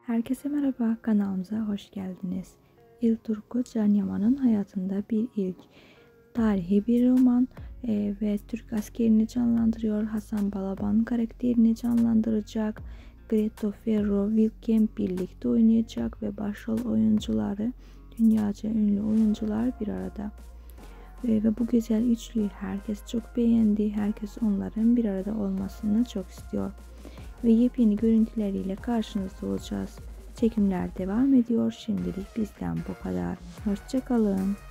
Herkese merhaba, kanalımıza hoş geldiniz. İlturku Can Yaman'ın hayatında bir ilk. Tarihi bir roman ve Türk askerini canlandırıyor. Hasan Balaban karakterini canlandıracak. Greta Ferro, Will Kemp birlikte oynayacak ve başrol oyuncuları dünyaca ünlü oyuncular bir arada. Ve bu güzel üçlüyü herkes çok beğendi. Herkes onların bir arada olmasını çok istiyor. Ve yepyeni görüntüleriyle karşınızda olacağız. Çekimler devam ediyor. Şimdilik bizden bu kadar. Hoşça kalın.